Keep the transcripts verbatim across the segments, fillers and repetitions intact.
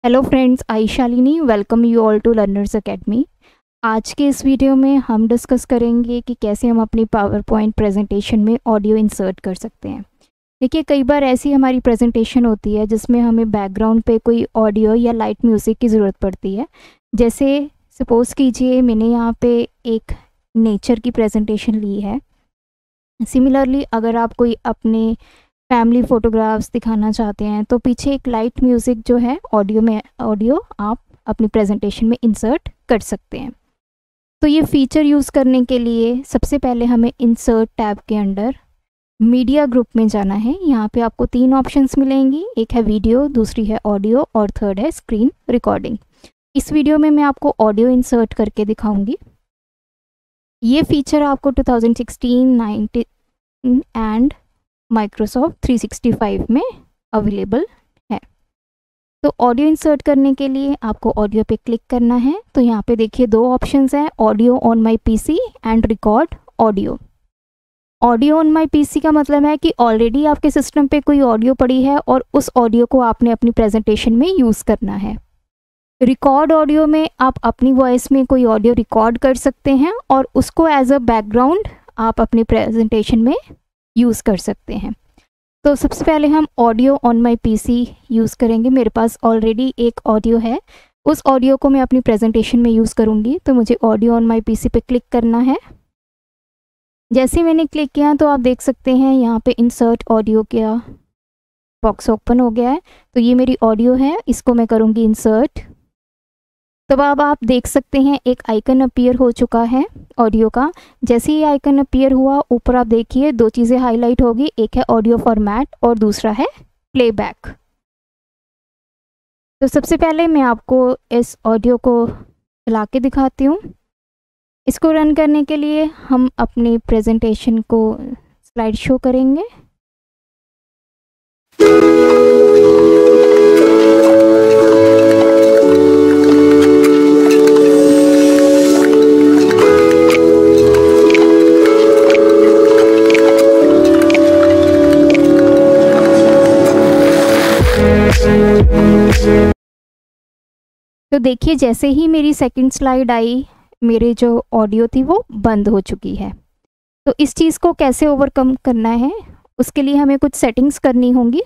Hello friends, I Shalini welcome you all to learners academy. आज के इस वीडियो में हम डिस्कस करेंगे कि कैसे हम अपनी पावर पॉइंट प्रेजेंटेशन में ऑडियो इंसर्ट कर सकते हैं। देखिए, कई बार ऐसी हमारी प्रेजेंटेशन होती है जिसमें हमें बैकग्राउंड पे कोई ऑडियो या लाइट म्यूज़िक की ज़रूरत पड़ती है। जैसे सपोज़ कीजिए मैंने यहाँ पे एक नेचर की प्रेजेंटेशन ली है। सिमिलरली अगर आप कोई अपने फैमिली फ़ोटोग्राफ्स दिखाना चाहते हैं तो पीछे एक लाइट म्यूज़िक जो है ऑडियो में ऑडियो आप अपनी प्रेजेंटेशन में इंसर्ट कर सकते हैं। तो ये फीचर यूज़ करने के लिए सबसे पहले हमें इंसर्ट टैब के अंडर मीडिया ग्रुप में जाना है। यहाँ पे आपको तीन ऑप्शंस मिलेंगी, एक है वीडियो, दूसरी है ऑडियो और थर्ड है स्क्रीन रिकॉर्डिंग। इस वीडियो में मैं आपको ऑडियो इंसर्ट करके दिखाऊंगी। ये फीचर आपको two thousand sixteen, nineteen and Microsoft three sixty five में अवेलेबल है। तो ऑडियो इंसर्ट करने के लिए आपको ऑडियो पे क्लिक करना है। तो यहाँ पे देखिए दो ऑप्शंस हैं, audio on my PC and record audio. Audio on my PC का मतलब है कि ऑलरेडी आपके सिस्टम पे कोई ऑडियो पड़ी है और उस ऑडियो को आपने अपनी प्रेजेंटेशन में यूज़ करना है। रिकॉर्ड ऑडियो में आप अपनी वॉइस में कोई ऑडियो रिकॉर्ड कर सकते हैं और उसको एज अ बैकग्राउंड आप अपनी प्रेजेंटेशन में यूज़ कर सकते हैं। तो सबसे पहले हम audio on my PC use करेंगे। मेरे पास ऑलरेडी एक ऑडियो है, उस ऑडियो को मैं अपनी प्रेजेंटेशन में यूज़ करूँगी। तो मुझे ऑडियो ऑन माय पीसी पे क्लिक करना है। जैसे मैंने क्लिक किया तो आप देख सकते हैं यहाँ पे इंसर्ट ऑडियो का बॉक्स ओपन हो गया है। तो ये मेरी ऑडियो है, इसको मैं करूँगी इंसर्ट। तो अब आप देख सकते हैं एक आइकन अपीयर हो चुका है ऑडियो का। जैसे ही आइकन अपीयर हुआ, ऊपर आप देखिए दो चीज़ें हाईलाइट होगी, एक है ऑडियो फॉर्मेट और दूसरा है प्लेबैक। तो सबसे पहले मैं आपको इस ऑडियो को चला के दिखाती हूँ। इसको रन करने के लिए हम अपनी प्रेजेंटेशन को स्लाइड शो करेंगे। तो देखिए जैसे ही मेरी सेकंड स्लाइड आई, मेरे जो ऑडियो थी वो बंद हो चुकी है। तो इस चीज़ को कैसे ओवरकम करना है, उसके लिए हमें कुछ सेटिंग्स करनी होंगी।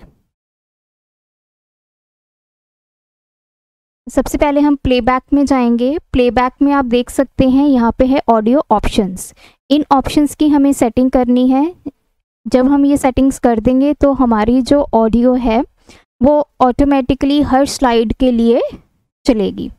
सबसे पहले हम प्लेबैक में जाएंगे। प्लेबैक में आप देख सकते हैं यहाँ पे है ऑडियो ऑप्शंस। इन ऑप्शंस की हमें सेटिंग करनी है। जब हम ये सेटिंग्स कर देंगे तो हमारी जो ऑडियो है वो ऑटोमेटिकली हर स्लाइड के लिए चलेगी।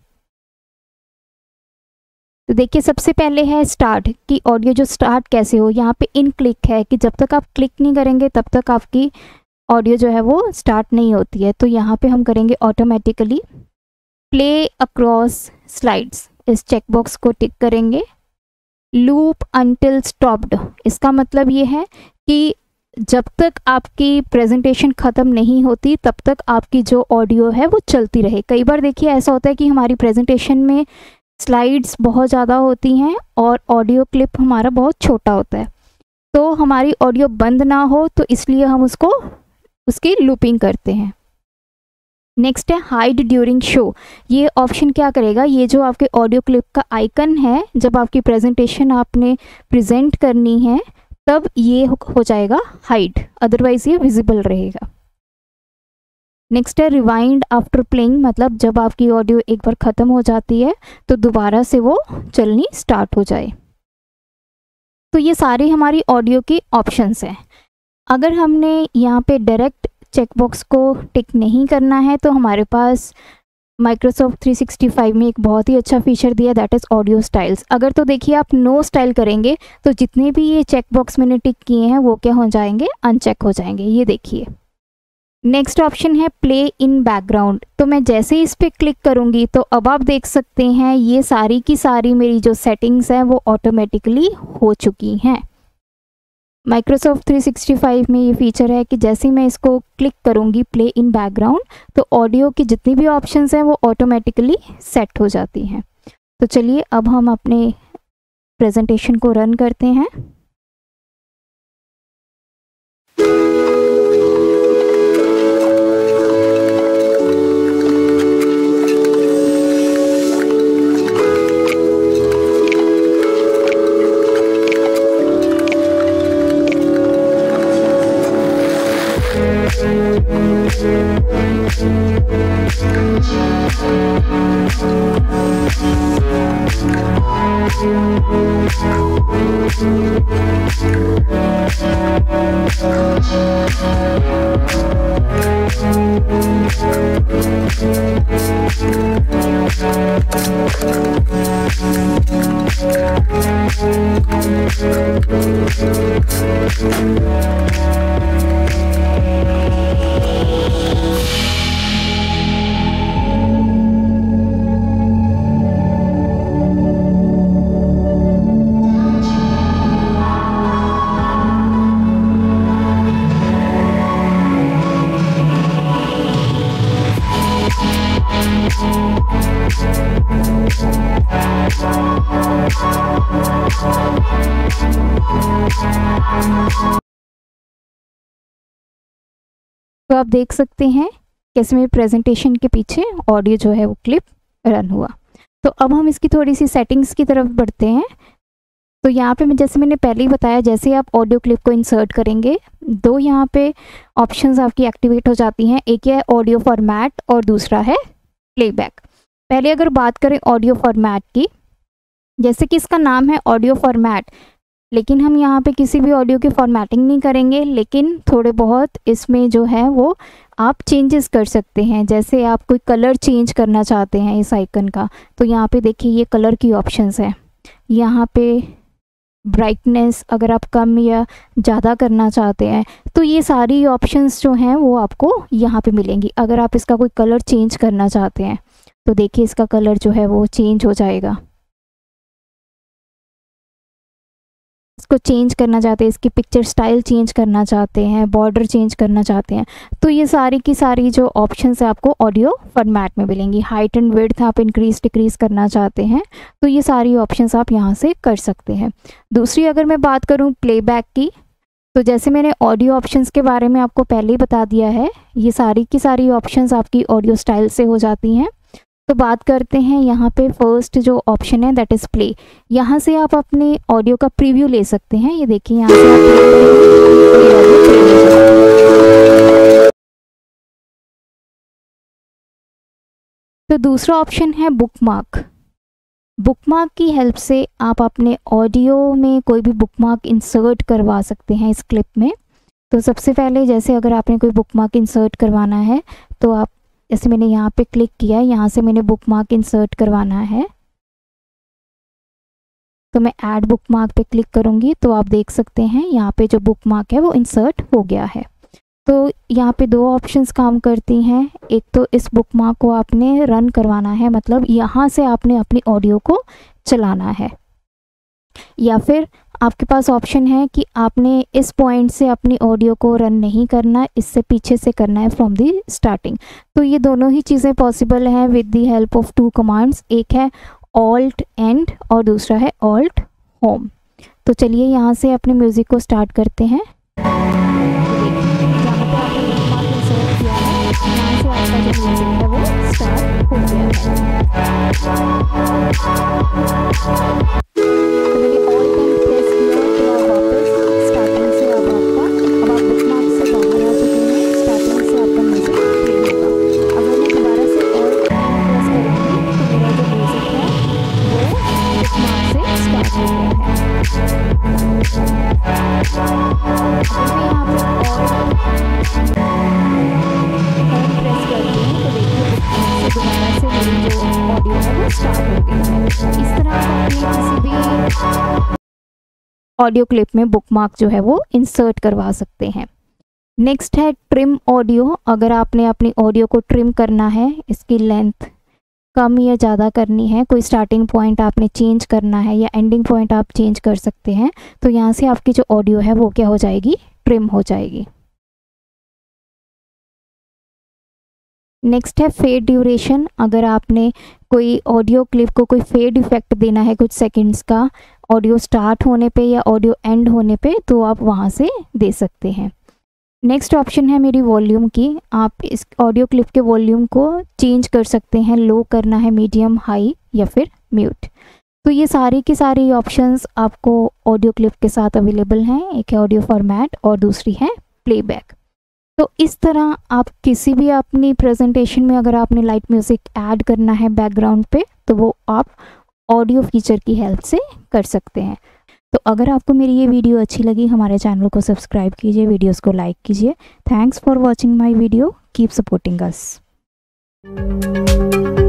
तो देखिए सबसे पहले है स्टार्ट की ऑडियो जो स्टार्ट कैसे हो। यहाँ पे इन क्लिक है कि जब तक आप क्लिक नहीं करेंगे तब तक आपकी ऑडियो जो है वो स्टार्ट नहीं होती है। तो यहाँ पे हम करेंगे ऑटोमेटिकली प्ले अक्रॉस स्लाइड्स, इस चेकबॉक्स को टिक करेंगे। लूप अंटिल स्टॉप्ड, इसका मतलब ये है कि जब तक आपकी प्रेजेंटेशन ख़त्म नहीं होती तब तक आपकी जो ऑडियो है वो चलती रहे। कई बार देखिए ऐसा होता है कि हमारी प्रेजेंटेशन में स्लाइड्स बहुत ज़्यादा होती हैं और ऑडियो क्लिप हमारा बहुत छोटा होता है, तो हमारी ऑडियो बंद ना हो तो इसलिए हम उसको उसकी लूपिंग करते हैं। नेक्स्ट है हाइड ड्यूरिंग शो। ये ऑप्शन क्या करेगा, ये जो आपके ऑडियो क्लिप का आइकन है, जब आपकी प्रेजेंटेशन आपने प्रेजेंट करनी है तब ये हो जाएगा हाइड, अदरवाइज ये विजिबल रहेगा। नेक्स्ट है रिवाइंड आफ्टर प्लेइंग, मतलब जब आपकी ऑडियो एक बार ख़त्म हो जाती है तो दोबारा से वो चलनी स्टार्ट हो जाए। तो ये सारी हमारी ऑडियो की ऑप्शंस हैं। अगर हमने यहाँ पे डायरेक्ट चेकबॉक्स को टिक नहीं करना है तो हमारे पास माइक्रोसॉफ्ट थ्री सिक्सटी फाइव में एक बहुत ही अच्छा फीचर दिया, दैट इज़ ऑडियो स्टाइल्स। अगर तो देखिए आप नो स्टाइल करेंगे तो जितने भी ये चेकबॉक्स मैंने टिक किए हैं वो क्या हो जाएंगे, अनचेक हो जाएंगे। ये देखिए नेक्स्ट ऑप्शन है प्ले इन बैकग्राउंड। तो मैं जैसे ही इस पर क्लिक करूँगी तो अब आप देख सकते हैं ये सारी की सारी मेरी जो सेटिंग्स हैं वो ऑटोमेटिकली हो चुकी हैं। माइक्रोसॉफ्ट थ्री सिक्सटी फाइव में ये फीचर है कि जैसे ही मैं इसको क्लिक करूँगी प्ले इन बैकग्राउंड तो ऑडियो की जितनी भी ऑप्शंस हैं वो ऑटोमेटिकली सेट हो जाती हैं। तो चलिए अब हम अपने प्रेजेंटेशन को रन करते हैं। तो आप देख सकते हैं कैसे मेरे प्रेजेंटेशन के पीछे ऑडियो जो है वो क्लिप रन हुआ। तो अब हम इसकी थोड़ी सी सेटिंग्स की तरफ बढ़ते हैं। तो यहाँ पे मैं जैसे मैंने पहले ही बताया, जैसे आप ऑडियो क्लिप को इंसर्ट करेंगे, दो यहाँ पे ऑप्शंस आपकी एक्टिवेट हो जाती हैं। एक है ऑडियो फॉर्मेट और दूसरा है प्लेबैक। पहले अगर बात करें ऑडियो फॉर्मेट की, जैसे कि इसका नाम है ऑडियो फॉर्मेट, लेकिन हम यहाँ पे किसी भी ऑडियो की फॉर्मेटिंग नहीं करेंगे, लेकिन थोड़े बहुत इसमें जो है वो आप चेंजेस कर सकते हैं। जैसे आप कोई कलर चेंज करना चाहते हैं इस आइकन का, तो यहाँ पे देखिए ये कलर की ऑप्शंस है। यहाँ पे ब्राइटनेस अगर आप कम या ज़्यादा करना चाहते हैं, तो ये सारी ऑप्शंस जो हैं वो आपको यहाँ पे मिलेंगी। अगर आप इसका कोई कलर चेंज करना चाहते हैं तो देखिए इसका कलर जो है वो चेंज हो जाएगा। इसको चेंज करना चाहते हैं, इसकी पिक्चर स्टाइल चेंज करना चाहते हैं, बॉर्डर चेंज करना चाहते हैं, तो ये सारी की सारी जो ऑप्शंस है आपको ऑडियो फॉर्मेट में मिलेंगी। हाइट एंड विड्थ आप इंक्रीज डिक्रीज करना चाहते हैं तो ये सारी ऑप्शंस आप यहाँ से कर सकते हैं। दूसरी अगर मैं बात करूँ प्लेबैक की, तो जैसे मैंने ऑडियो ऑप्शंस के बारे में आपको पहले ही बता दिया है, ये सारी की सारी ऑप्शंस आपकी ऑडियो स्टाइल से हो जाती हैं। तो बात करते हैं यहाँ पे फर्स्ट जो ऑप्शन है दैट इज़ प्ले। यहाँ से आप अपने ऑडियो का प्रीव्यू ले सकते हैं। ये देखिए यहाँ से आप तो दूसरा ऑप्शन है बुकमार्क। बुकमार्क की हेल्प से आप अपने ऑडियो में कोई भी बुकमार्क इंसर्ट करवा सकते हैं इस क्लिप में। तो सबसे पहले जैसे अगर आपने कोई बुकमार्क इंसर्ट करवाना है, तो आप जैसे मैंने यहाँ पे क्लिक किया, यहाँ से मैंने बुकमार्क इंसर्ट करवाना है, तो मैं ऐड बुकमार्क पे क्लिक करूँगी तो आप देख सकते हैं यहाँ पे जो बुकमार्क है वो इंसर्ट हो गया है। तो यहाँ पे दो ऑप्शंस काम करती हैं। एक तो इस बुकमार्क को आपने रन करवाना है, मतलब यहाँ से आपने अपनी ऑडियो को चलाना है, या फिर आपके पास ऑप्शन है कि आपने इस पॉइंट से अपनी ऑडियो को रन नहीं करना, इससे पीछे से करना है फ्रॉम दी स्टार्टिंग। तो ये दोनों ही चीज़ें पॉसिबल हैं with the help of two commands. एक है ऑल्ट एंड और दूसरा है ऑल्ट होम। तो चलिए यहाँ से अपने म्यूज़िक को स्टार्ट करते हैं। ऑडियो क्लिप में बुकमार्क जो है वो इंसर्ट करवा सकते हैं। नेक्स्ट है ट्रिम ऑडियो। अगर आपने अपनी ऑडियो को ट्रिम करना है, इसकी लेंथ कम या ज़्यादा करनी है, कोई स्टार्टिंग पॉइंट आपने चेंज करना है या एंडिंग पॉइंट आप चेंज कर सकते हैं, तो यहाँ से आपकी जो ऑडियो है वो क्या हो जाएगी, ट्रिम हो जाएगी। नेक्स्ट है फेड ड्यूरेशन। अगर आपने कोई ऑडियो क्लिप को कोई फेड इफेक्ट देना है कुछ सेकंड्स का, ऑडियो स्टार्ट होने पे या ऑडियो एंड होने पे, तो आप वहाँ से दे सकते हैं। नेक्स्ट ऑप्शन है मेरी वॉल्यूम की। आप इस ऑडियो क्लिप के वॉल्यूम को चेंज कर सकते हैं, लो करना है, मीडियम, हाई या फिर म्यूट। तो ये सारी की सारी ऑप्शंस आपको ऑडियो क्लिप के साथ अवेलेबल हैं। एक है ऑडियो फॉर्मेट और दूसरी है प्लेबैक। तो इस तरह आप किसी भी अपनी प्रेजेंटेशन में अगर आपने लाइट म्यूज़िक ऐड करना है बैकग्राउंड पे, तो वो आप ऑडियो फीचर की हेल्प से कर सकते हैं। तो अगर आपको मेरी ये वीडियो अच्छी लगी, हमारे चैनल को सब्सक्राइब कीजिए, वीडियोस को लाइक कीजिए। Thanks for watching my video, keep supporting us.